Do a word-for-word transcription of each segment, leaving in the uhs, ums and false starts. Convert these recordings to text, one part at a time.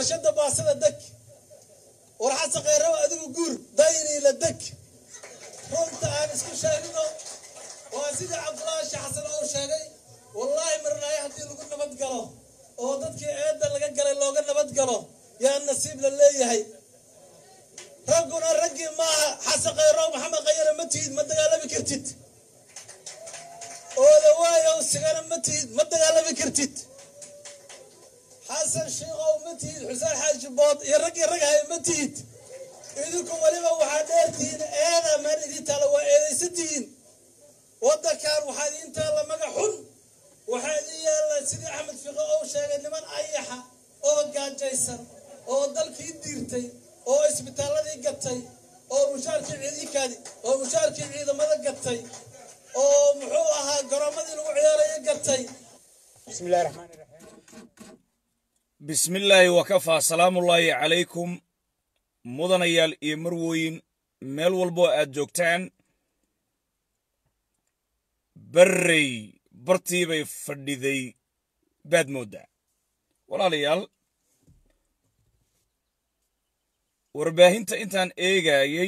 ورشد باسل الدك ورحص غيره أدو جور دايري للدك رنت أنا اسكو شايلينه وأسيد عبد الله شحسن أو شاقي والله مرنا يهدي لقنا بدقله ودتك عيد اللي قال اللي قلنا بدقله يا النصيب لله هي رجعنا رجع ما حس غيره محمد غير متيد ما دقاله بكرتيت ولا وايا وسجانا متيد ما دقاله بكرتيت حسن شيخ ومتيد حسين حاج باط يرجع رجع متيد إذكم ولما وحدرتين أنا ما ندي تلو إذا ستين وده كان وحدين تلا مجحون وحدي يلا سيدي أحمد في غاو شاقد لمن أيها أو قاد جيسن أو ضل في ديرتي أو اسم تلا دي قتي أو مشارك عيدي كادي أو مشارك عيد ماذا قتي أو محوها قرامة الوعيارة قتي بسم الله الرحمن الرحيم بسم الله وكفى سلام الله عليكم mudanayaal iyo marwooyin meel walbo aad joogtaan barrey bartii bay fadhiday baad mooddaa walaalayaal warbaahinta intaan eegayay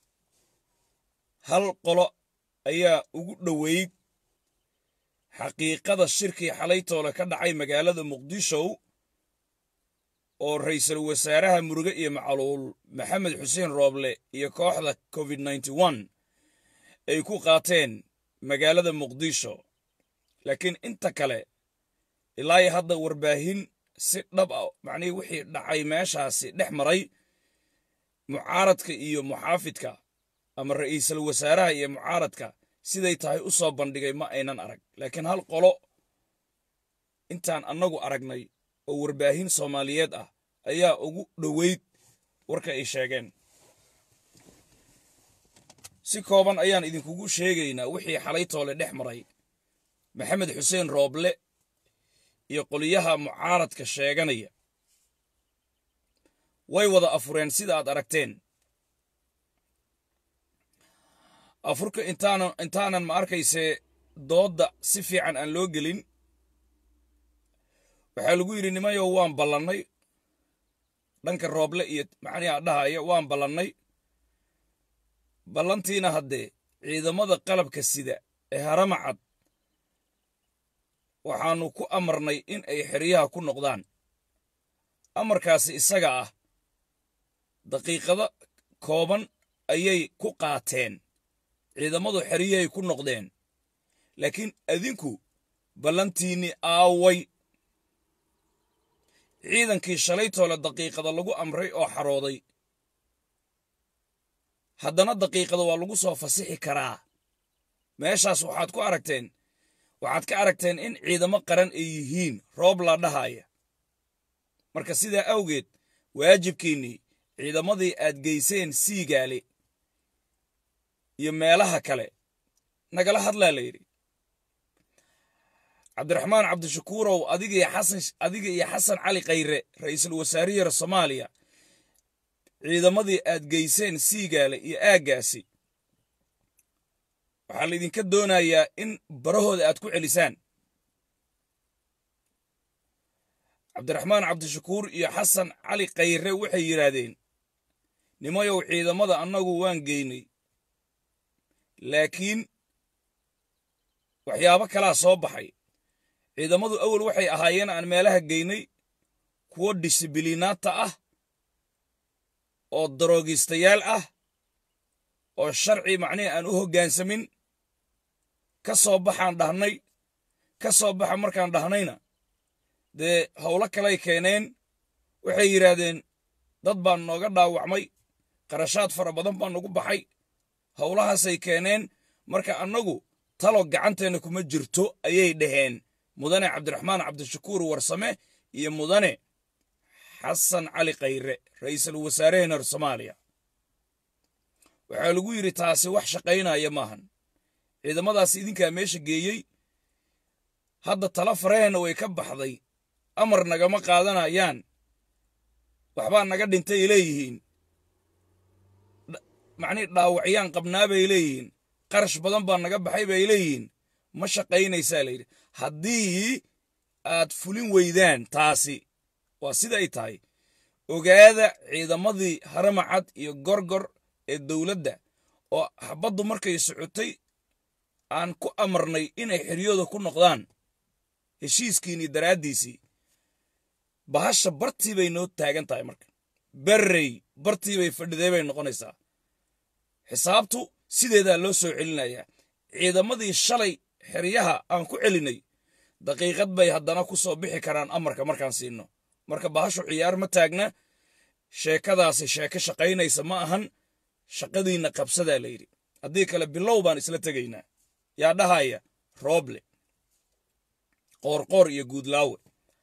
hal qolo ayaa ugu dhoweyd xaqiiqada shirkii xalaytoole ka dhacay magaalada muqdisho oo ra'iisul wasaaraha muruge iyo macaluul maxamed xuseen rooble iyo kooxda covid ninety-one ay ku qaateen magaalada muqdisho laakiin inta kale ilaa hadda warbaahin si dhab ah macnii wixii dhacay meeshaasi dhex maray mucaaradka iyo muxaafidka ama ra'iisul wasaaraha iyo mucaaradka siday tahay u soo bandhigay ma aynan arag laakiin hal qolo intaan annagu aragnay oo warbaahin Soomaaliyeed ah ayaa ugu dhoweyd warka ay sheegeen si kooban ayaan idinkugu sheegaynaa wixii xalay toole dhex maray maxamed xuseen rooble iyo qoliyaha mucaaradka sheeganaya way wada afureen sida aad aragteen afurka intaanan intaanan ma arkayse dooda si fiican aan loo gelin waxaa lagu yidhi nimayo waan ballannay dhanka rooble iyo macniha dhahaya waan ballannay ballantiina haddee ciidamada qalabka sida ee haramacad waxaannu ku amarnay in ay xeryaha ku noqdaan amarkaasi isaga ah daqiiqado kooban ayay ku qaateen ciidamadu xeryahay ku noqdeen laakiin adinku ballantiinni aaway ciidankii shalaytoole daqiiqada lagu amray oo xarooday haddana daqiiqada waa lagu soo fasixi karaa meeshaas waxaad ku aragteen waxaad ka aragteen in ciidamo qaran ay yihiin roob la dhahaya marka sidaa awgeed waajibkiinnii ciidamadii aad geyseen siigaale iyo meelaha kale nagala hadlaa la yidhi cabdiraxmaan cabdishakuurow adiga iyo xasan adiga iyo xasan cali khayre ra'iisul wasaarihiisa Soomaaliya ciidamadii aad geyseen siigaale iyo aagaasi waxaa la idinka doonayaa in barahooda aad ku celisaan cabdiraxmaan cabdishakuur iyo xasan cali khayre waxay yidhaahdeen nimayow ciidamada annagu waan geynay laakiin waxyaabo kalaa soo baxay ciidamadu awal waxay ahaayeen aan meelaha geynay kuwo disibiliinaata ah oo daroogistayaal ah oo sharci macnii aan u hoggaansamin ka soo baxaan dhahnay ka soo baxa markaan dhahnayna dee howlo kalay keeneen waxay yidhaahdeen dad baan nooga dhaawacmay qarashaad fara badan baa nagu baxay howlahaasay keeneen marka annagu talo gacanteenna kuma jirto ayay dhaheen mudane cabdiraxmaan cabdishakuur warsame iyo mudane xasan cali khayre ra'iisul wasaaraheena Soomaaliya waxaa lagu yidhi taasi wax shaqaynaya maahan ciidamadaas idinkaa meesha geeyey hadda tala faraheenna way ka baxday amar nagama qaadanayaan waxbaa naga dhintay leeyihiin macnii dhaawacyaan qabnaa bay leeyihiin qarash badan baa naga baxay bay leeyihiin ma shaqaynaysaa layidhi haddii aad fulin weydaan taasi waa sida ay tahay ogaada ciidamadii haramacad iyo gorgor ee dowladda oo xabaddu markay socotay aan ku amarnay inay xiryooda ku noqdaan heshiiskiinii daraaddiisii bahasha bartii bay noo taagan tahay marka berrey bartii bay fadhiday bay noqonaysaa xisaabtu sideedaa loo soo celinayaa ciidamadii shalay xeryaha aan ku celinay daqiiqad bay haddana ku soo bixi karaan amarka markaan siino marka bahashu ciyaar ma taagna sheekadaasi sheeko shaqaynaysa ma ahan shaqadiinna qabsadaa la yidhi haddii kale bilow baan isla tegaynaa yaa dhahaya rooble qoorqoor iyo guudlaawe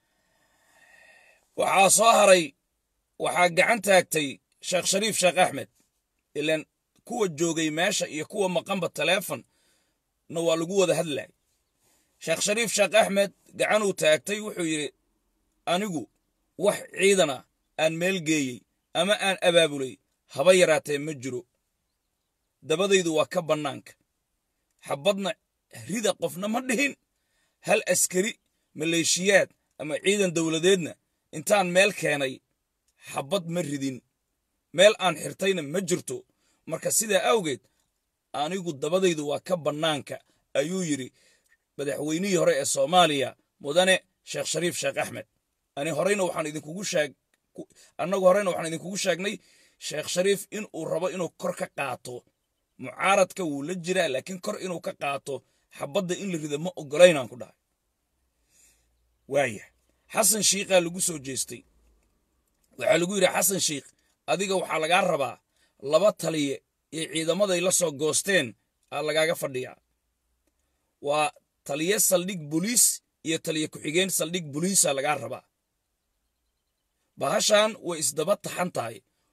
waxaa soo haray waxaa gacan taagtay sheekh shariif sheekh axmed ilaan kuwa joogay meesha iyo kuwa maqanba taleefon na waa lagu wada hadlay sheekh shariif sheekh axmed gacanuu taagtay wuxuu yidhi anigu wax ciidana aan meel geeyey ama aan abaabulay haba yaraatee ma jiro dabadaydu waa ka bannaanka xabbadna rida qofna ma dhihin hal askari maleeshiyaad ama ciidan dowladeedna intaan meel keenay xabbad ma ridin meel aan xirtayna ma jirto marka sidaa awgeed anigu dabadaydu waa ka bannaanka ayuu yidhi madaxweynihii hore ee soomaaliya mudane sheekh shariif sheekh axmed ani horeyna waxaan idinkugu sheeg annagu horeyna waxaan idinkugu sheegnay sheekh shariif inuu rabo inuu kor ka qaato mucaaradka wuu la jiraa laakiin kor inuu ka qaato xabbadda in la rida ma oggolaynaan ku dhahay waaya xasan shiikhaa lagu soo jeestay waxaa lagu yidhi xasan shiikh adiga waxaa lagaa rabaa laba taliye iyo ciidamaday la soo goosteen aa lagaaga fadhiyaa waa taliye saldhig boliis iyo taliye ku-xigeen saldhig boliisa lagaa rabaa bahashan way isdaba taxan tahay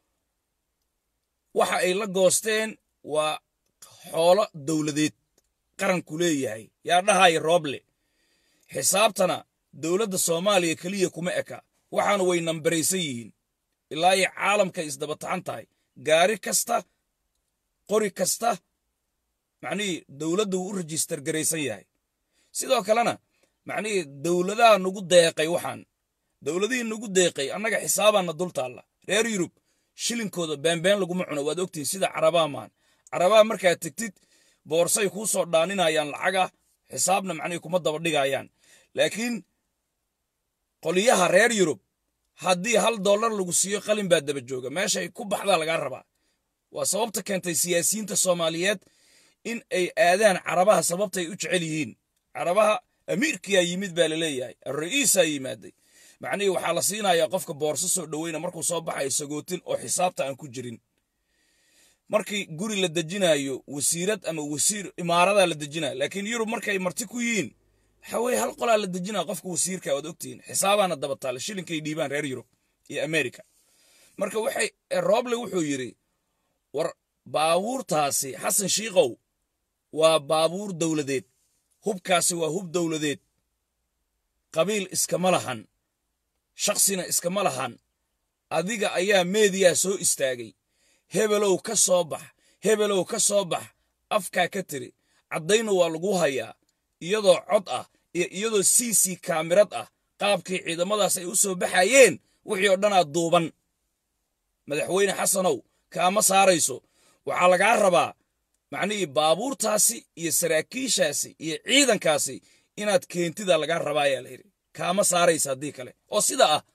waxa ay la goosteen waa xoolo dowladeed qaranku leeyahay yaa dhahaya rooble xisaabtana dowladda soomaaliya keliya kuma eka waxaana way nambaraysan yihiin ilaa iyo caalamkay isdaba taxan tahay gaari kasta qori kasta macnihii dowladda wuu u rejistar garaysan yahay sidoo kalena macnihii dowladaha nagu deeqay waxaan dowladihii nagu deeqay annaga xisaabaanna dul taalla reer yurub shilinkooda beenbeen laguma cuno waad ogtihin sida carabaa maan carabaa markaad tegtid boorsay kuu soo dhaaninayaan lacaga xisaabna macnihii kuma daba dhigayaan laakiin qoliyaha reer yurub haddii hal dollar lagu siiyo qalin baa daba jooga meeshay ku baxdaa lagaa rabaa waa sababta keentay siyaasiyiinta soomaaliyeed in ay aadaan carabaha sababtay u jecel yihiin carabaha amiirkiyaa yimid baa la leeyahay alra'iisaa yimaaday macnihii waxaa la siinayaa qofka boorso soo dhoweyna markuu soo baxayo sagootin oo xisaabta aan ku jirin markii guri la dejinayo wasiirad ama wasiir imaaradaa la dejinaya laakiin yurub markay marti ku yihiin waxaa weye hal qolaa la dejinaa qofka wasiirka waad ogtihiin xisaabaana daba taale shilinkay dhiibaan reer yurub iyo america marka waxay rooble wuxuu yidhi war baabuurtaasi xasan shiikow waa baabuur dowladeed hubkaasi waa hub dowladeed qabiil iskama lahan shaksina iskama lahan adiga ayaa meediyaa soo istaagay hebelow ka soo bax hebelow ka soo bax afkaa ka tiri caddayna waa lagu hayaa iyadoo cod ah iyo iyadoo c c kaamirad ah qaabkii ciidamadaas ay u soo baxayeen wixii oo dhanaa duuban madaxweyne xasanow kaama saarayso waxaa lagaa rabaa macnihii baabuurtaasi iyo saraakiishaasi iyo ciidankaasi inaad keentida lagaa rabaa ayaa la yidhi kaama saaraysa haddii kale oo sida ah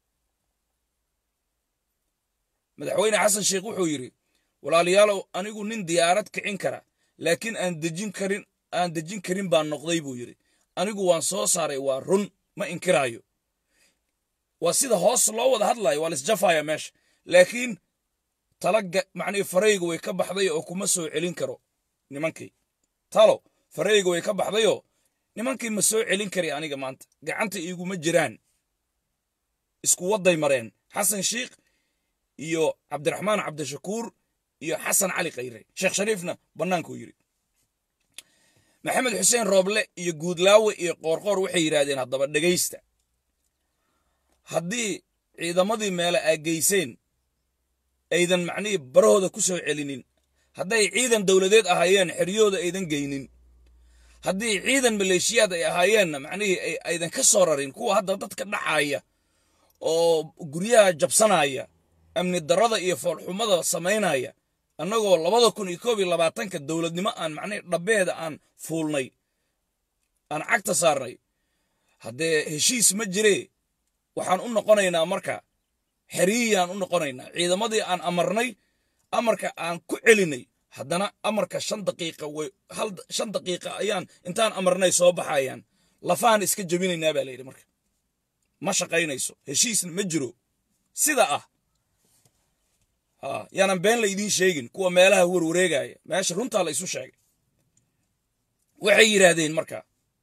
madaxweyne xasan sheekh wuxuu yidhi walaalayaalow anigu nin diyaarad kicin kara laakiin aan dejin karin aan dejin karin baan noqday buu yidhi anigu waan soo saaray waa run ma inkiraayo waa sida hoos loo wada hadlayo waa laisjafaya meesha laakiin talaga macnihii farayga way ka baxday oo kuma soo celin karo nimankii talo farayga way ka baxdayoo nimankii ma soo celin kari aniga maanta gacanta iiguma jiraan isku wadday mareen xasan shiikh iyo cabdiraxmaan cabdishakuur iyo xasan cali khayre sheekh shariifna bannaankuu yidhi maxamed xuseen rooble iyo guudlaawe iyo qoorqoor waxay yidhaahdeen haddaba dhegaysta haddii ciidamadii meele aa geyseen aydan macnihii barahooda ku soo celinin hadday ciidan dowladeed ahaayeen xeryooda aydan geynin haddii ciidan maleeshiyaad ay ahaayeenna macnihii aydan ka soo rarin kuwa hadda dadka dhacaaya oo guryaha jabsanaya amni darada iyo foolxumada samaynaya annagoo labada kun iyo koob iyo labaatanka dowladnimo aan macnay dhabeeda aan fuulnay aan cagta saarnay haddee heshiis ma jiree waxaan u noqonaynaa marka xeriyaan u noqonaynaa ciidamadii aan amarnay amarka aan ku celinay haddana amarka shan daqiiqa way hal shan daqiiqa ayaan intaan amarnay soo baxayaan lafaan iska jabinaynaa baa layidhi marka ma shaqaynayso heshiisna ma jiro sida ah ha yaanan been la idiin sheegin kuwa meelaha warwareegaya meesha runtaa la isu sheegay waxay yidhaahdeen marka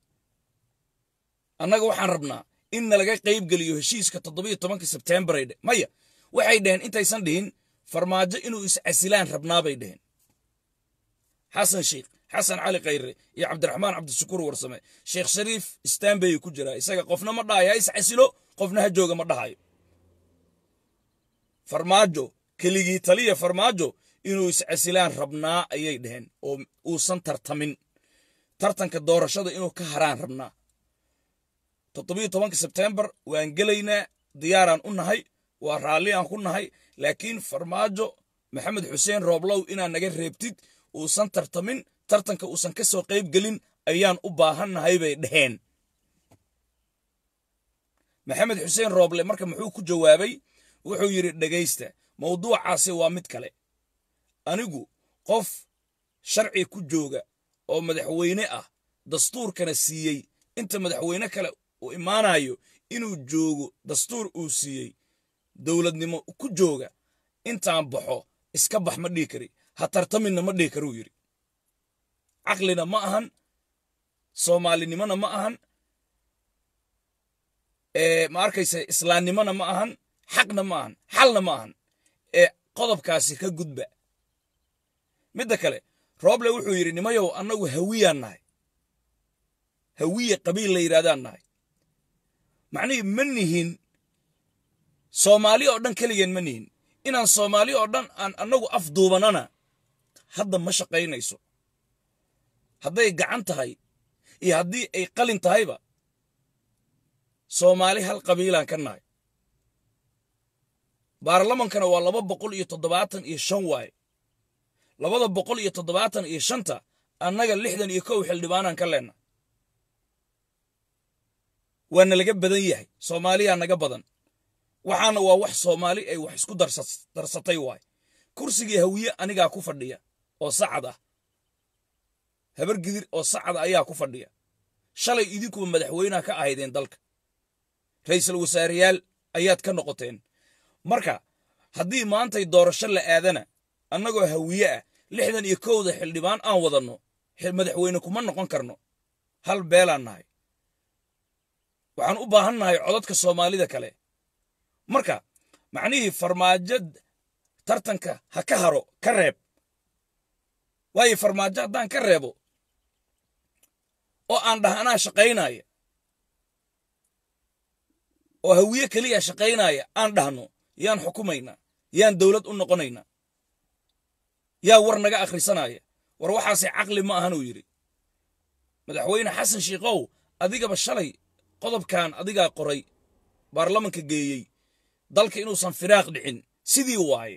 annaga waxaan rabnaa in nalaga qayb geliyo heshiiska toddobiyo tobanka sebtembar ay dhe maya waxay dhaheen intaysan dhihin farmaajo inuu is-casilaan rabnaabay dhaheen xasan sheikh xasan cali khayre iyo cabdiraxmaan cabdishakuur warsame sheekh shariif istanbay ku jiraa isaga qofna ma dhahayo ha is-casilo qofna ha jooga ma dhahayo farmaajo keligii taliya farmaajo inuu is-casilaan rabnaa ayay dhaheen oo uusan tartamin tartanka doorashada inuu ka haraan rabnaa toddobiyo tobanka sebtembar waan gelaynaa diyaaraan u nahay waa raalli aan ku nahay laakiin farmaajo maxamed xuseen rooblow inaad naga reebtid uusan tartamin tartanka uusan ka soo qayb gelin ayaan u baahannahay bay dhaheen maxamed xuseen rooble marka muxuu ku jawaabay wuxuu yidhi dhegaysta mawduucaasi waa mid kale anigu qof sharci ku jooga oo madaxweyne ah dastuurkana siiyey inta madaxweyne kale uu imaanayo inuu joogo dastuur uu siiyey dowladnimo ku jooga intaan baxo iska bax ma dhihi kari ha tartaminna ma dhihi karuu yidhi caqlina ma ahan soomaalinimona ma ahan ma arkaysa islaamnimona ma ahan xaqna ma ahan xalna ma ahan ee qodobkaasi ka gudba midda kale rooble wuxuu yidhi nimayow annagu hawiyaan nahay hawiye qabiil la yidhahdaan nahay macnihii ma nihin soomaali oo dhan keligeen ma nihin inaan soomaali oo dhan aan annagu afduubanana hadda ma shaqaynayso hadday gacan tahay iyo haddii ay qalin tahayba soomaali hal qabiilaan ka nahay baarlamankana waa laba boqol iyo toddobaatan iyo shan waaye labada boqol iyo toddobaatan iyo shanta annaga lixdan iyo kow xildhibaanaan ka leenna waana laga badan yahay soomaaliyaa naga badan waxaana waa wax soomaali ay wax isku darsatay waay kursigii hawiye anigaa ku fadhiya oo sacad ah habar gidir oo sacad ayaa ku fadhiya shalay idinkuba madaxweynaha ka ahaydeen dalka ra'iisul wasaareyaal ayaad ka noqoteen marka haddii maantay doorasho la aadana annagoo hawiye ah lixdan iyo kowda xildhibaan aan wadanno madaxweyne kuma noqon karno hal beelaan nahay waxaan u baahan nahay codadka soomaalida kale marka macnihii farmaajo tartanka ha ka haro ka reeb waayo farmaajo haddaan ka reebo oo aan dhaha anaa shaqaynaya oo hawiye keliya shaqaynaya aan dhahno yaan xukumaynaa yaan dowlad u noqonaynaa yaa war naga akhrisanaya war waxaase caqli ma ahan uu yidhi madaxweyne xasan shiikow adigaba shalay qodobkan adigaa qoray baarlamanka geeyey dalka inuusan firaaq dhicin sidii waaye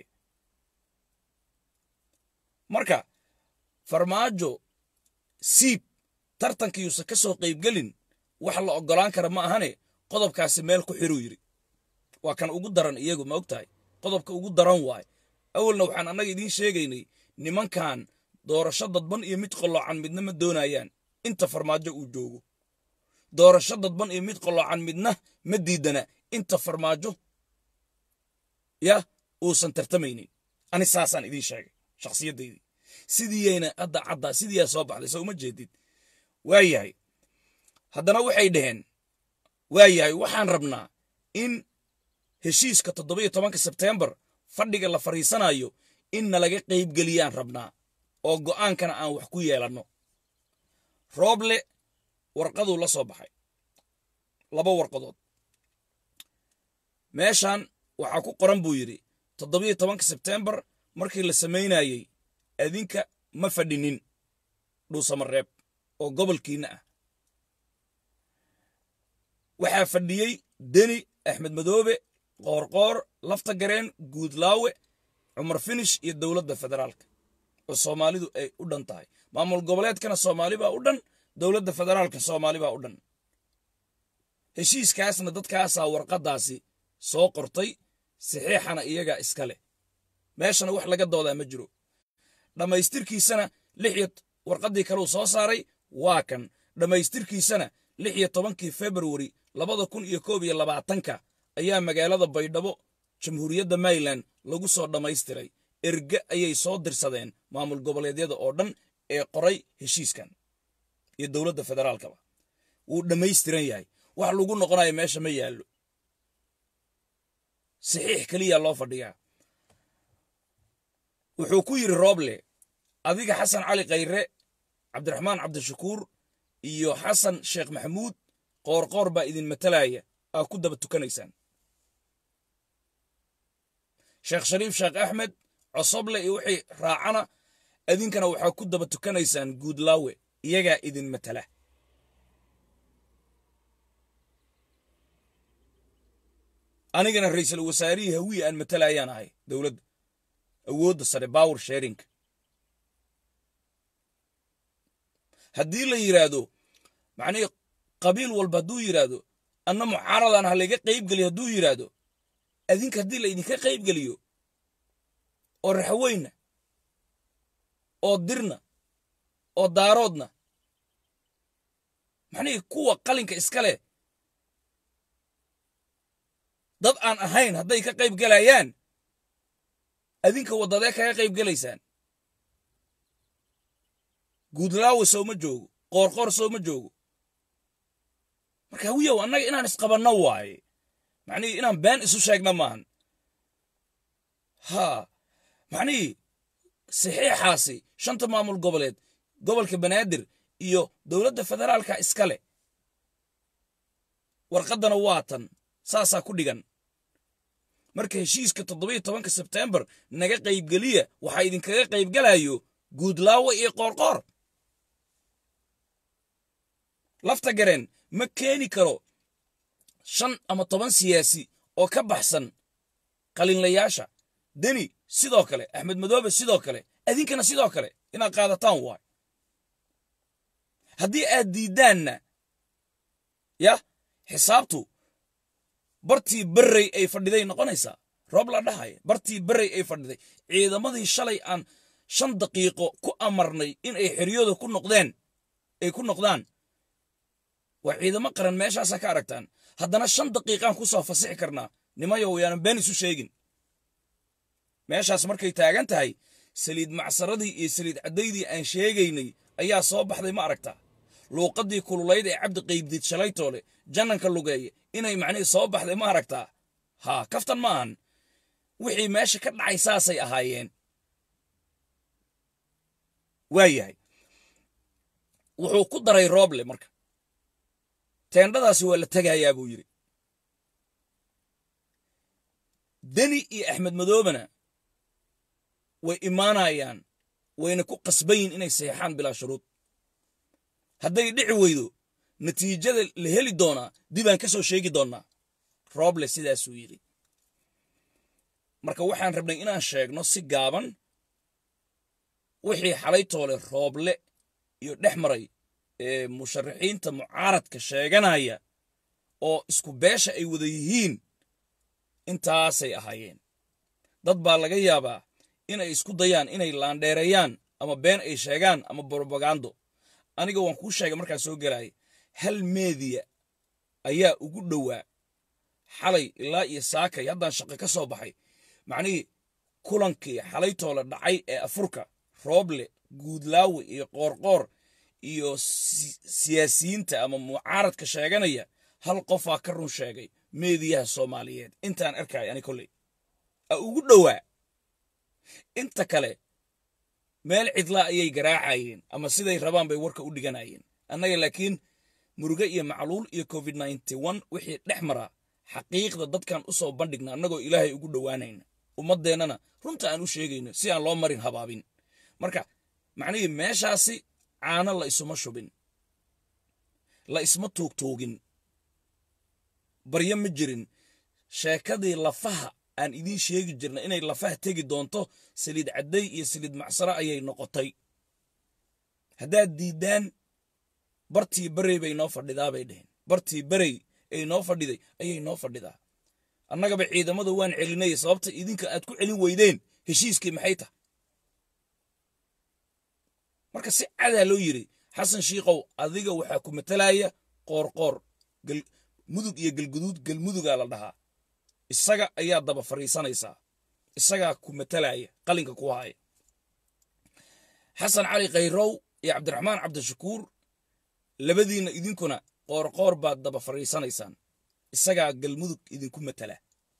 marka farmaajo siib tartankiiuusan ka soo qaybgelin wax la oggolaan kara ma ahane qodobkaasi meel ku xiruu yidhi waa kan ugu daran iyagu ma og tahay qodobka ugu daran waaye awalna waxaan annaga idiin sheegaynay nimankan doorasho dadban iyo mid qalloocan midna ma doonayaan inta farmaajo uu joogo doorasho dadban iyo mid qalloocan midna ma diidana inta farmaajo ya uusan tartamaynin ani saasaan idiin sheegay shakhsiyaddaydii sidiiyayna hadda caddaa sidiiyaa soo baxday soo uma jeedid waa yahay haddana waxay dhaheen waa yahay waxaan rabnaa in heshiiska toddobiyo tobanka sebtembar fadhiga la fadhiisanayo in nalaga qaybgeliyaan rabnaa oo go'aankana aan wax ku yeelanno rooble warqaduu la soo baxay laba warqadood meeshan waxaa ku qoran buu yidhi toddobiyo tobanka sebtembar markii la samaynayey adinka ma fadhinin dhuusamareeb oo gobolkiinna ah waxaa fadhiyey deni axmed madoobe qoorqoor lafta gareen guudlaawe cumar finish iyo dowladda federaalka oo soomaalidu ay u dhan tahay maamul goboleedkana soomaali baa u dhan dowladda federaalka soomaali baa u dhan heshiiskaasna dadkaasaa warqaddaasi soo qortay saxiixana iyagaa iska leh meeshana wax laga doodaa ma jiro dhammaystirkiisana lix iyo warqaddii kaleu soo saaray waa kan dhammaystirkiisana lix iyo tobankii februari labada kun iyo koob iyo labaatanka ayaa magaalada baydhabo jamhuuriyadda maryland lagu soo dhammaystiray erge ayay soo dirsadeen maamul goboleedyada oo dhan ee qoray heshiiskan iyo dowladda federaalkaba wuu dhammaystiran yahay wax lagu noqonayo meesha ma yaallo saxiix keliya loo fadhiyaa wuxuu ku yidhi rooble adiga xasan cali khayre cabdiraxmaan cabdishakuur iyo xasan sheekh maxamuud qoorqoor baa idin matalaya aa ku daba tukanaysaan sheekh shariif sheekh axmed cosoble iyo wixii raacana idinkana waxaa ku daba tukanaysaan guudlaawe iyagaa idin matala anigana ra'iisul wasaarihii hawiye aan matalayaan ahay dowladda awoodda sare power sharing haddii la yidhaahdo macnihii qabiil walba hadduu yidhaahdo anna mucaaradan ha layga qaybgeliyo hadduu yidhaahdo adinka haddii la idinka qaybgeliyo oo raxweyna oo dirna oo daaroodna macnihii kuwa qalinka iska leh dad aan ahayn hadday ka qayb gelayaan adinka waddadee kaga qayb gelaysaan guudlaawe sooma joogo qoorqoor sooma joogo marka hawiyow annaga inaan isqabanno waaye macnihii inaan been isu sheegna maahan haa macnihii saxiixaasi shanta maamul goboleed gobolka banaadir iyo dowladda federaalka iska leh warqaddana waa tan saasaa ku dhigan marka heshiiska toddobiyo tobanka sebtembar naga qaybgeliya waxaa idinkaga qaybgelayo guudlaawe iyo qoorqoor lafta gareen ma keeni karo shan ama toban siyaasi oo ka baxsan qalinlayaasha deni sidoo kale axmed madoobe sidoo kale adinkana sidoo kale inaad qaadataan waay haddii aad diiddaanna yah xisaabtu bartii berrey ay fadhiday noqonaysaa roob la dhahaya bartii berrey ay fadhiday ciidamadii shalay aan shan daqiiqo ku amarnay in ay xeryooda ku noqdeen ay ku noqdaan waa ciidamo qaran meeshaasaa ka aragtaan haddana shan daqiiqaan ku soo fasixi karnaa nimayow yaanan been isu sheegin meeshaas markay taagan tahay saliid macsaradii iyo saliid caddaydii aan sheegaynay ayaa soo baxday ma aragtaa luuqaddii kululayd ee cabdi qaybdiid shalaytoole jannanka lugeeye inay macnihii soo baxday ma aragtaa haa kaftan ma ahan wixii meesha ka dhacay saasay ahaayeen waa yahay wuxuu ku daray rooble marka teendhadaasi waa la tegayaa buu yidhi deni iyo axmed madoobena way imaanayaan wayna ku qasbayin inay saxiixaan bilaa shuruud hadday dhici weydo natiijada la heli doonaa dibaan ka soo sheegi doonnaa rooble sidaasuu yidhi marka waxaan rabnay inaan sheegno si gaaban wixii xalaytoole rooble iyo dhex maray ee musharaxiinta mucaaradka sheeganaya oo isku beesha ay wada yihiin intaasay ahaayeen dad baa laga yaabaa inay isku dayaan inay laandheereeyaan ama been ay sheegaan ama brobagando aniga waan kuu sheegay markaan soo gelaya hal meediya ayaa ugu dhowaa xalay ilaa iyo saakay haddaan shaqo ka soo baxay macnihii kulankii xalaytoola dhacay ee afurka rooble guudlaawe iyo qoorqoor iyo siyaasiyiinta ama mucaaradka sheeganaya hal qofaa ka run sheegay meediyaha soomaaliyeed intaan arkay ani kolley a ugu dhowaa inta kale meel cidlaa ayay garaacayeen ama siday rabaan bay warka u dhiganayeen annaga laakiin muruge iyo macluul iyo covid nneteen wixii dhex maraa xaqiiqda dadkan u soo bandhigna annagoo ilaahay ugu dhowaanayna ummaddeennana runta aan u sheegayno si aan loo marin habaabin marka macnihii meeshaasi caano la isuma shubin la isma tuugtuugin baryo ma jirin sheekadii lafaha aan idiin sheegi jirna inay lafaha tegi doonto saliid cadday iyo saliid macsaro ayay noqotay haddaad diiddaan bartii barey bay noo fadhidaa bay dheheen bartii barey ay noo fadhiday ayay noo fadhidaa annagaba ciidamada waan celinay sababta idinka aad ku celin weydeen heshiiskii maxay tahay marka si cadaa loo yiri xasan shiikow adiga waxaa ku matalaya qoorqoor mudug iyo galguduud galmudugaa la dhahaa isaga ayaa daba fariisanaysaa isagaa ku matalaya qalinka ku haya xasan cali khayrow iyo cabdiraxmaan cabdishakuur labadiinna idinkuna qoorqoor baad daba fariisanaysaan isagaa galmudug idinku matala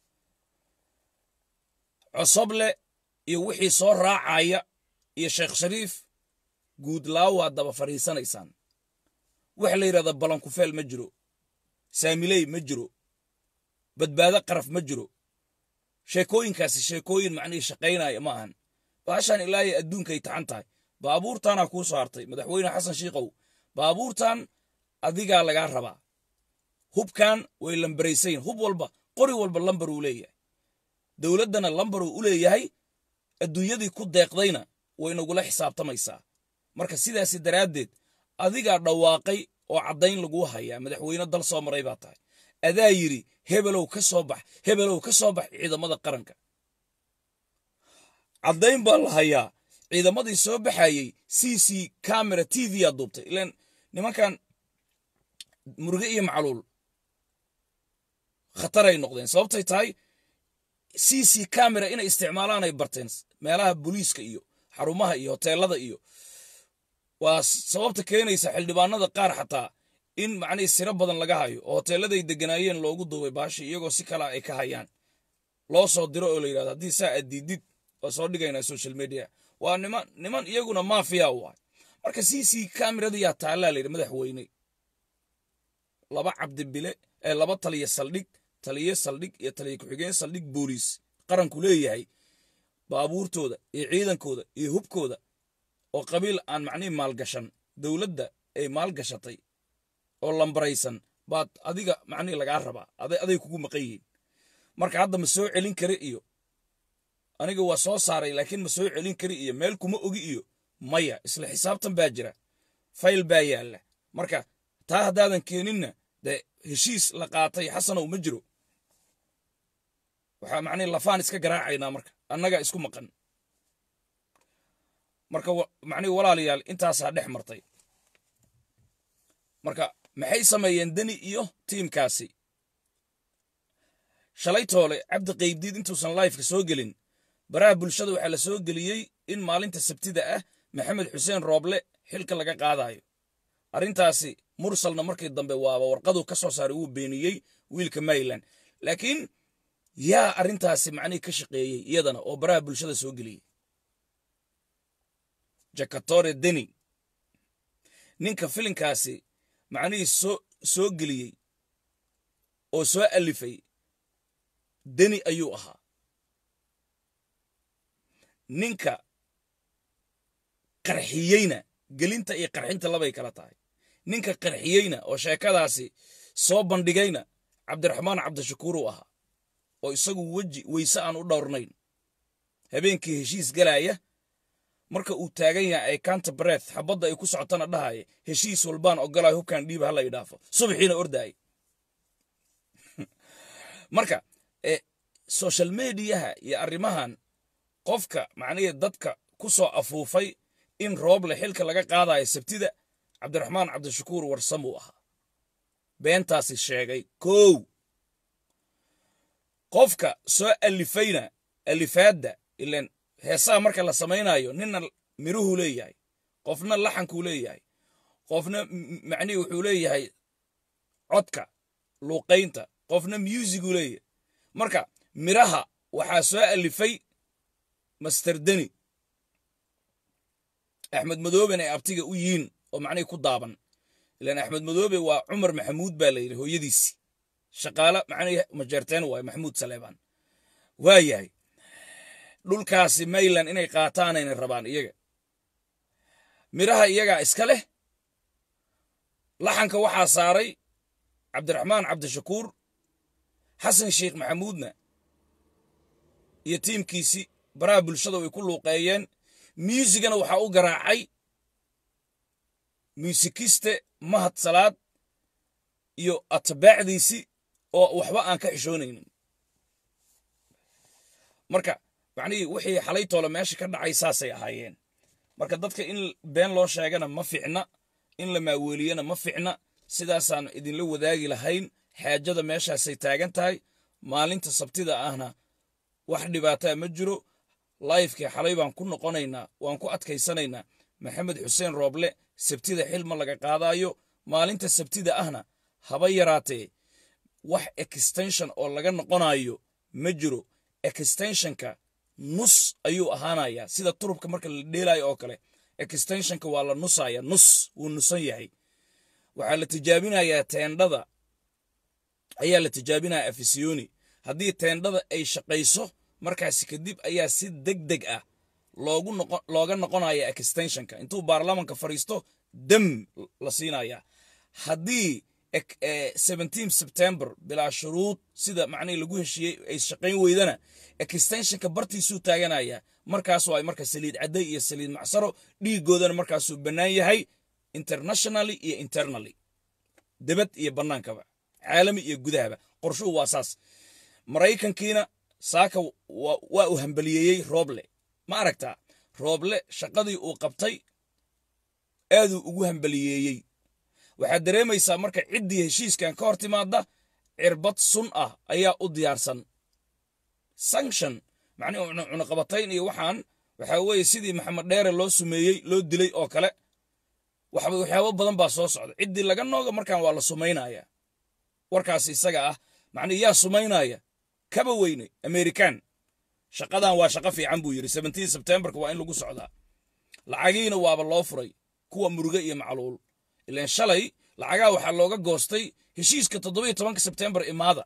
cosoble iyo wixii soo raacaya iyo sheekh shariif guudlaaw waad daba fariisanaysaan waxa la yidhahda balankufeel ma jiro saamiley ma jiro badbaado qaraf ma jiro sheekooyinkaasi sheekooyin macnihii shaqaynaya ma ahan baashaan ilaahay adduunkay taxan tahay baabuurtaanaa kuu soo hartay madaxweyne xasan shiikow baabuurtan adigaa lagaa rabaa hubkan way lambaraysayin hub walba qori walba lambar uu leeyahay dowladdana lambar uu u leeyahay adduunyadii ku deeqdayna way nagula xisaabtamaysaa marka sidaasi daraaddeed adigaa dhawaaqay oo caddayn laguu hayaa madaxweyne dal soo maray baa tahay adaa yidhi hebelow ka soo bax hebelow ka soo bax ciidamada qaranka caddayn baa la hayaa ciidamadii soo baxayey c c camera t v aa duubtay ilaan nimankan muruge iyo macluul khataray noqdeen sababtay tahay c c camera inay isticmaalaan ay barteen meelaha booliiska iyo xarumaha iyo hoteelada iyo waa sababta keenaysa xildhibaanada qaar xataa in macnihii siro badan laga hayo oo hoteeladay deganaayeen loogu duubay baashi iyagoo si kala ay ka hayaan loo soo diro oo la yidhahdo haddii saa aad diidid waa soo dhigaynaa social media waa niman niman iyaguna maafiya u ah marka c c camerada yaa taallaa la yidhi madaxweyne laba cabdibile ee laba taliya saldhig taliye saldhig iyo taliye ku-xigeen saldhig booliis qaranku leeyahay baabuurtooda iyo ciidankooda iyo hubkooda oo qabiil aan macnihi maalgashan dowladda ay maalgashatay oo lambaraysan baad adiga macnihi lagaa rabaa aday kugu maqan yihiin marka hadda ma soo celin kari iyo aniga waa soo saaray laakiin ma soo celin kari iyo meel kuma ogi iyo maya isla xisaabtan baa jira fayl baa yaalla marka taa haddaadan keeninna dee heshiis la qaatay xasanow ma jiro waxaa macnihi lafaan iska garaacaynaa marka annaga isku maqan marka macnihi walaalayaal intaasaa dhex martay marka maxay sameeyeen deni iyo tiimkaasi shalay toole cabdi qaybdiid intuusan lifeka soo gelin baraha bulshada waxaa la soo geliyey in maalinta sabtida ah maxamed xuseen rooble xilka laga qaadayo arrintaasi mursalna markii dambe waaba warqadu ka soo saaray wuu beeniyey wiilka mayland laakiin yaa arrintaasi macnihii ka shaqeeyey iyadana oo baraha bulshada soo geliyey jakatore deni ninka filinkaasi macnihii soo soo geliyey oo soo alifay deni ayuu ahaa ninka qarxiyeyna gelinta iyo qarxinta labay kala tahay ninka qarxiyeyna oo sheekadaasi soo bandhigayna cabdiraxmaan cabdishakuur uu ahaa oo isagu weji weyse aan u dhowrnayn habeenkii heshiis galaya marka uu taagan yahay ay counter breath xabadda ay ku socotana dhahaya heshiis walbaan ogolaay hubkaan dhiiba hala idhaafo subaxiina ordaay marka social mediaha iyo arrimahan qofka macnihii dadka ku soo afuufay in rooble xilka laga qaadayo sabtida cabdiraxmaan cabdishakuur warsam uu ahaa beentaasi sheegay kow qofka soo alifayna alifaadda ilan heesaha marka la samaynayo ninna miruhu leeyahay qofna laxankuu leeyahay qofna macnihii wuxuu leeyahay codka luuqaynta qofna musiguu leeyahay marka miraha waxaa soo alifay master deni axmed madooben ay abtiga u yihiin oo macnihii ku daaban ilaan axmed madoobe waa cumar maxamuud baa la yidhi hooyadiisi shaqaale macnihii majeerteen waaye maxamuud saleebaan waa yahay dhulkaasi mayland inay qaataanayna rabaan iyaga miraha iyagaa iska leh laxanka waxaa saaray cabdiraxmaan cabdishakuur xasan sheekh maxamuudna iyo tiimkiisii baraha bulshada way ku luuqeeyeen muusigana waxaa u garaacay muusikiste mahad salaad iyo atbaacdiisii oo waxba aan ka xishoonaynin marka macnihii wixii xalay toole meesha ka dhacay saasay ahaayeen marka dadka in been loo sheegana ma ficna in la maaweeliyana ma ficna sidaasaan idinla wadaagi lahayn xaajada meeshaasay taagan tahay maalinta sabtida ahna wax dhibaataa ma jiro laifkii xalay baan ku noqonaynaa waan ku adkaysanaynaa maxamed xuseen rooble sabtida xilma laga qaadaayo maalinta sabtida ahna haba yaraatee wax extension oo laga noqonayo ma jiro extensionka nus ayuu ahaanayaa sida turubka marka la dheelayo oo kale extensionka waa la nusaya nus wuu nusan yahay waxaa la tijaabinayaa teendhada ayaa la tijaabinayaa afisiyoni haddii teendhada ay shaqayso markaasi kadib ayaa si deg deg ah loogu noqo looga noqonaya extensionka intuu baarlamaanka fariisto dam la siinaya haddii seventeen September bilaa shuruud sida macnihii lagu heshiiyey ay shaqayn weydana extensionka bartiisuu taaganaya markaas waa marka saliid cadday iyo saliid macsaro dhiigoodana markaasuu bannaan yahay internationally iyo internally dibad iyo bannaankaba caalami iyo gudahaba qorshuhu waa saas maraykankiina saaka waa uu hambaliyeeyey rooble ma aragtaa rooble shaqadii uu qabtay aaduu ugu hambaliyeeyey waxaad dareemaysaa marka ciddii heshiiskan ka hor timaadda cirbad sun ah ayaa u diyaarsan sanction macnihi cunaqabatayn iyo waxaan waxaa weeye sidii maxamed dheere loo sumeeyey loo dilay oo kale waxba waxyaabo badan baa soo socda ciddii laga nooga markaan waa la sumaynaya warkaas isaga ah macnihi yaa sumaynaya kaba weyne american shaqadan waa shaqo fiican buu yidhi seventeen Septemberka waa in lagu socdaa lacagiina waaba loo furay kuwa muruge iyo macluul ilaan shalay lacagaa waxaa looga goostay heshiiska toddoba iyo tobanka September imaada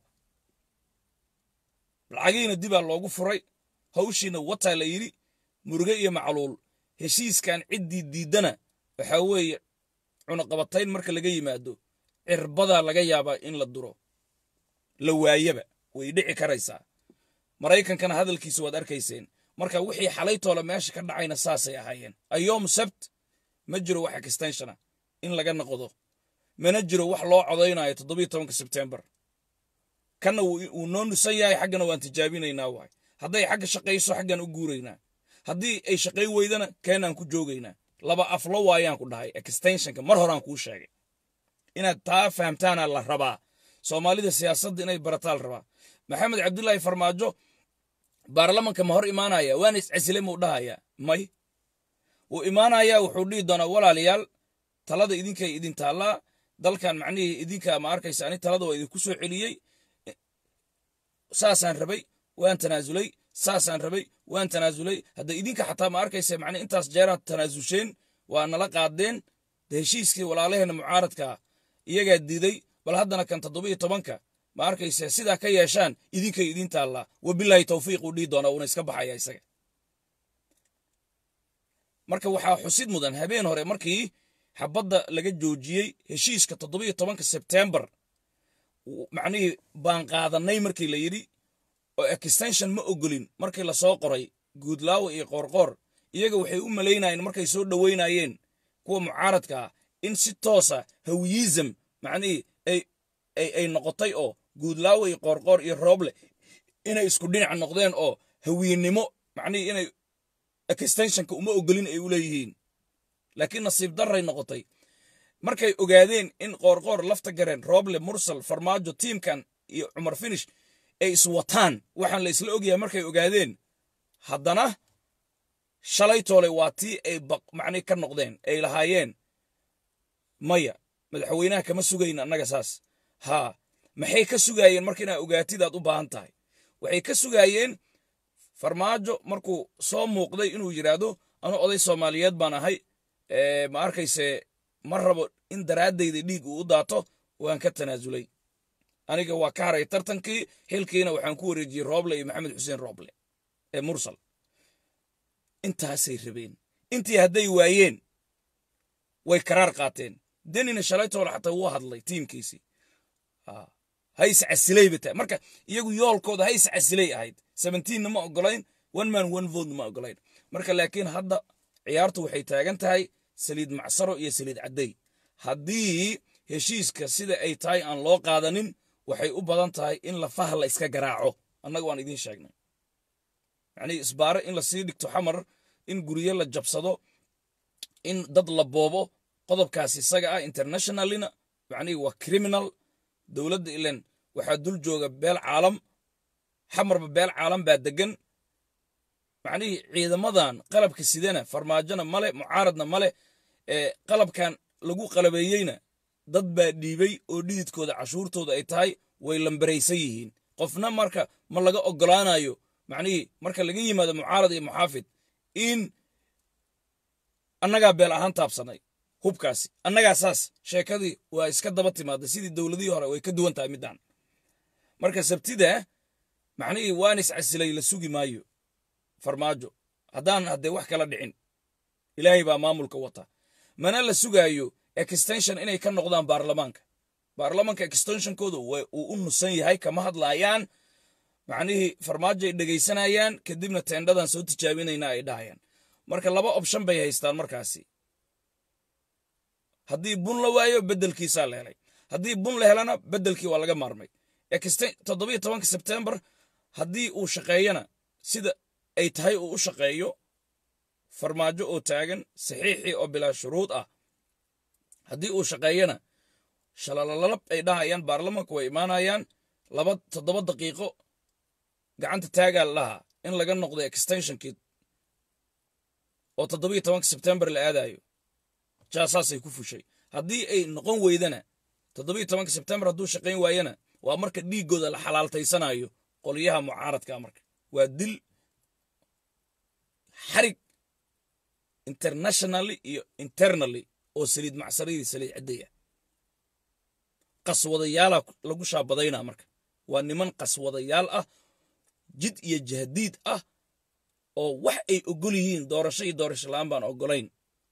lacagiina dibaa loogu furay hawshiina wataa la yidhi muruge iyo macluul heshiiskan ciddii diidana waxaa weeye cunaqabatayn marka laga yimaado cirbadaa laga yaabaa in la duro la waayaba way dhici karaysaa maraykankana hadalkiisa waad arkayseen marka wixii xalay toole meesha ka dhacayna saasay ahaayeen ayoom sabt ma jiro wax extensiona in laga noqdo mana jiro wax loo codaynayo toddoba iyo tobanka September kana uu noo nusan yahay xaggana waan tijaabinaynaa waay hadday xagga shaqayso xaggan u guuraynaa haddii ay shaqay weydana keenaan ku joogaynaa laba aflo waayaan ku dhahay extensionka mar horaan kuu sheegay inaad taa fahamtaana la rabaa soomaalida siyaasadda inay barataa la rabaa maxamed cabdullaahi farmaajo baarlamanka ma hor imaanaya waana iscasile muu dhahaya may wuu imaanayaa wuxuu dhihi doonaa walaalayaal talada idinkay idin taallaa dalkan macnihii idinka ma arkaysa ani talada waa idinku soo celiyey saasaan rabay waan tanaasulay saasaan rabay waan tanaasulay hadda idinka xataa ma arkaysa macni intaas jeeraad tanaasulsheen waa nala qaadeen de heshiiskii walaalaheena mucaaradka iyagaa diiday bal haddana kan toddoba iyo tobanka ma arkaysa sidaa ka yeeshaan idinkay idin taallaa wabilaahi tawfiiq uu dhihi doonaa uuna iska baxaya isaga marka waxaa xusid mudan habeen hore markii xabadda laga joojiyey heshiiska toddoba iyo tobanka September macnihii baan qaadanay markii la yidhi oo extension ma ogolin markii la soo qoray guudlaawo iyo qoorqoor iyaga waxay u malaynayeen markay soo dhoweynayeen kuwa mucaaradka ah in si toosa hawiyism macnihii ay ay ay noqotay oo guudlaawo iyo qoorqoor iyo rooble inay isku dhinac noqdeen oo hawiynimo macnihii inay extensionka uma ogolin ay u leeyihiin laakiin nasiib darray noqotay markay ogaadeen in qoorqoor lafta gareen rooble mursal farmaajo tiimkan iyo cumar finish ay iswataan waxaan la isla ogyahay markay ogaadeen haddana shalay toole waa tii ay macnii ka noqdeen ay lahaayeen maya madaxweynaha kama sugayna annaga saas haa maxay ka sugaayeen marka inaa ogaatidaad u baahan tahay waxay ka sugaayeen farmaajo markuu soo muuqday inuu yidhaahdo anu oday soomaaliyeed baan ahay ma arkayse ma rabo in daraaddayda dhiig uu u daato waan ka tanaasulay aniga waa ka haray tartankii xilkiina waxaan ku wareejiyey rooble iyo maxamed xuseen rooble ee mursal intaasay rabeen intii hadday waayeen way karaar qaateen denina shalaytoole xataa wuu hadlay tiimkiisii hays casilay bata marka iyagu yoolkooda hays casilay ahayd seventeen ma ogolayn one man one vote ma ogolayn marka laakiin hadda ciyaartu waxay taagan tahay saliid macsaro iyo saliid caday haddii heshiiska sida ay tahay aan loo qaadanin waxay u badan tahay in la fahla iska garaaco annaga waan idiin sheegnay yacni isbaare in la sii dhigto xamar in guryo la jabsado in dad la boobo qodobkaas isaga ah internationalina yacni waa criminal dowladda ilan waxaa dul jooga beel caalam xamarba beel caalam baa degan macnihii ciidamadan qalabka sidana farmaajona male mucaaradna male ee qalabkan lagu qalabeeyeyna dad baa dhiibay oo dhididkooda cashuurtooda ay tahay way lambaraysan yihiin qofna marka ma laga ogolaanayo macnihii marka laga yimaado mucaarad iyo muxaafid in annagaa beel ahaan taabsanay hubkaasi annagaa saas sheekadii waa iska daba timaada sidii dowladihii hore way ka duwan tahay middan marka sabtida macnihii waan iscasilay la sugi maayo farmaajo haddaan haddee wax kala dhicin ilaahay baa maamulka wata mana la sugaayo extension inay ka noqdaan baarlamaanka baarlamaanka extensionkooda uu u nusan yahay kama hadlaayaan macnihii farmaajo ay dhegaysanayaan kadibna teendhadan soo tijaabinayna ay dhahayaan marka laba option bay haystaan markaasi haddii bun la waayo beddelkiisaa la helay haddii bun la helana beddelkii waa laga maarmay toddobiyo tobanka sebtembar haddii uu shaqeeyana sida ay tahay uu u shaqeeyo farmaajo oo taagan saxiixii oo bilaa shuruud ah haddii uu shaqeeyana shalalalab ay dhahayaan baarlamaanku way imaanayaan laba toddoba daqiiqo gacanta taagaa la dhahaa in laga noqdo extensionkii oo toddobiyo tobanka sebtembar la aadayo jaasaasay ku fushay haddii ay noqon weydana toddobiyo tobanka sebtembar hadduu shaqayn waayana waa marka dhiiggooda la xalaaltaysanayo qolyaha mucaaradka marka waa dil xarig internationally iyo internally oo saliid macsaradii saliid caddaya qaswadayaalaa lagu shaabadaynaa marka waa niman qaswadayaal ah jid iyo jahdiid ah oo wax ay ogol yihiin doorasho iyo doorasho la'aan baan ogolayn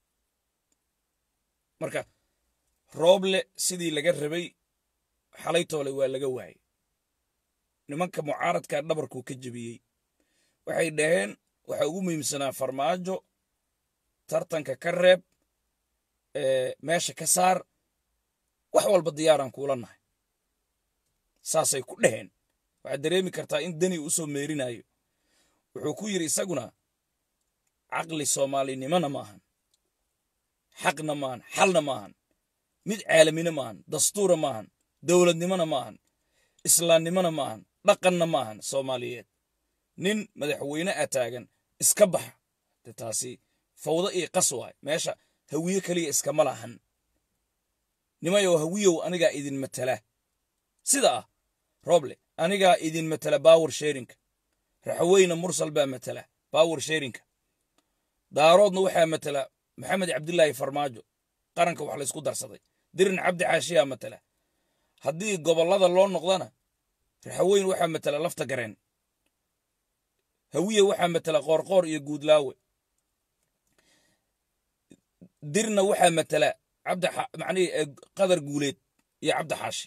marka rooble sidii laga rabay xalaytoole waa laga waayay nimanka mucaaradka dhabarkuu ka jebiyey waxay dhaheen waxaa ugu muhiimsanaa farmaajo tartanka ka reeb meesha ka saar wax walba diyaaraan kuula nahay saasay ku dhaheen waxaad dareemi kartaa in deni u soo meerinayo wuxuu ku yidhi isaguna caqli soomaalinimona maahan xaqna maahan xalna maahan mid caalamina maahan dastuura maahan dowladnimona maahan islaamnimona maahan dhaqanna maahan soomaaliyeed nin madaxweyne a taagan iska baxa de taasi fawdo iyo qas waay meesha hawiye keliya iskama lahan nimayow hawiyow anigaa idin matala sida ah roble anigaa idin matala power sharinka raxaweyne mursal baa matala power sharinka daaroodna waxaa matala maxamed cabdilaahi farmaajo qaranka wax laysku darsaday dirin cabdi xaashiyaa matala haddii gobollada loo noqdana raxaweyn waxaa matala lafta gareen hawiye waxaa matala qoorqoor iyo guudlaawe dirna waxaa matala cabdi macnihii qadar guuleed iyo cabdi xaashi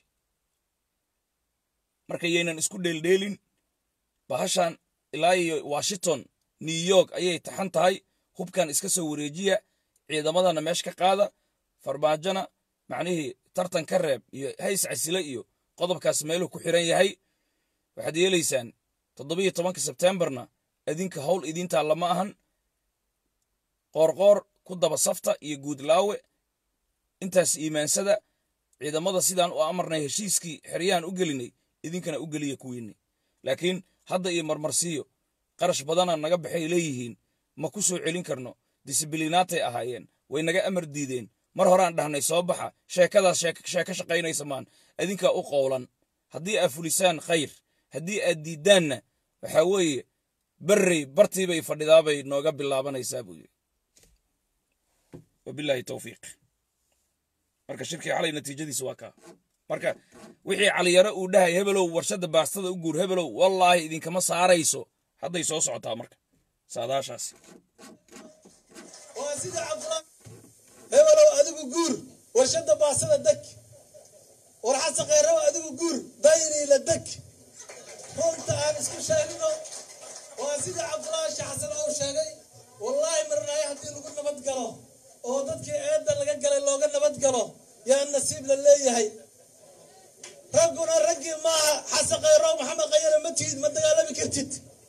marka yaynan isku dheeldheelin bahashan ilaa iyo washington new york ayay taxan tahay hubkan iska soo wareejiya ciidamadana meesha ka qaada farmaajona macnihii tartan ka reeb iyo hays casile iyo qodobkaas meeluu ku xiran yahay waxaad yeelaysaan toddobiyo tobanka sebtembarna adinka howl idintaa lama ahan qoorqoor ku daba safta iyo guudlaawe intaas iimaansada ciidamada sidaan u amarnay heshiiskii xeryahan u gelinay idinkana u geliya kuwiinni laakiin hadda iyo marmarsiiyo qarash badana naga baxay leeyihiin ma ku soo celin karno disibilinaatay ahaayeen way naga amar diideen mar horaan dhahnay soo baxa sheekadaas sheeko shaqaynaysa maan adinkaa u qowlan haddii aad fulisaan khayr haddii aad diiddaanna waxaa weeye barrey bartiibay fadhidaabay nooga bilaabanaysaa buu yidhi wabilaahi towfiiq marka shirkii xalay natiijadiisa waa kaa marka wixii caliyaro uu dhahay hebelow warshadda baastada u guur hebelow wallaahi idinkama saarayso hadday soo socotaa marka saadaashaasi waa sida cabdullah hebelow adigu guur warshadda baastada deg warxasa khayraw adigu guur dayni la deg runta aan isku sheegno waa sida cabdullaahi sheekh xasan oo sheegay wallaahi marnaayo haddii lagu nabad galo oo dadkii eedda laga galay looga nabad galo yaa nasiib la leeyahay ragguna raggii maaha xasan khayraw maxamed khayra ma tihid ma dagaalami kartid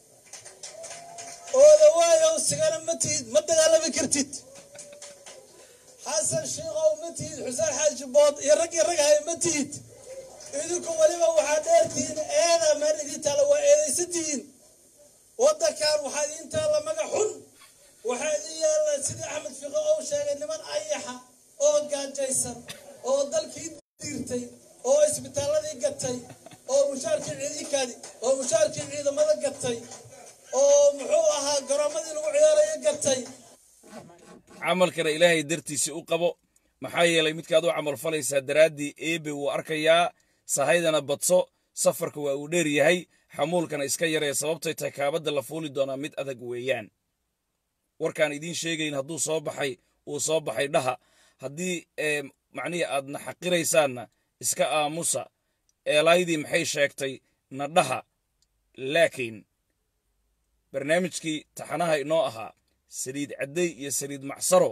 ooda waayow sigana ma tihid ma dagaalami kartid xasan sheekhow ma tihid xuseen xaaji bood iyo raggii rag hay ma tihid idinku weliba waxaa dheertihiin eeda meel idin taala waa eedaysantihiin waddankan waxaa idin taalla magac xun waxaa idin yaalla sidii axmed fiqo ou sheegay niman ayaxa oo gaajaysan oo dalkii diirtay oo isbitaalladii gatay oo mushaarkii ciidikaadi oo mushaarkii ciidamada gatay oo muxuu ahaa garoomadii lagu ciyaarayo gatay camalkana ilaahay dartiisii u qabo maxaa yeelay midkaad u camal falaysaa daraaddii eebe wuu arkayaa sahaydana badso safarka waa uu dheer yahay xamuulkana iska yaree sababtay tahay kaabadda la fuuli doonaa mid adag weeyaan warkaan idiin sheegayn hadduu soo baxay uu soo baxay dhaha haddii macnihii aadna xaqiraysaanna iska aamusa eelaydii maxay sheegtay na dhaha laakiin barnaamijkii taxanaha inoo ahaa saliid cadday iyo saliid macsaro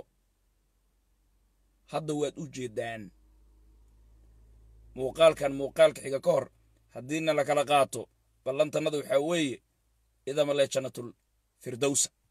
hadda waad u jeeddaan muuqaalkan muuqaalka xiga ka hor haddiina la kala qaato ballantannada waxaa weeye idama lee jannatul firdowsa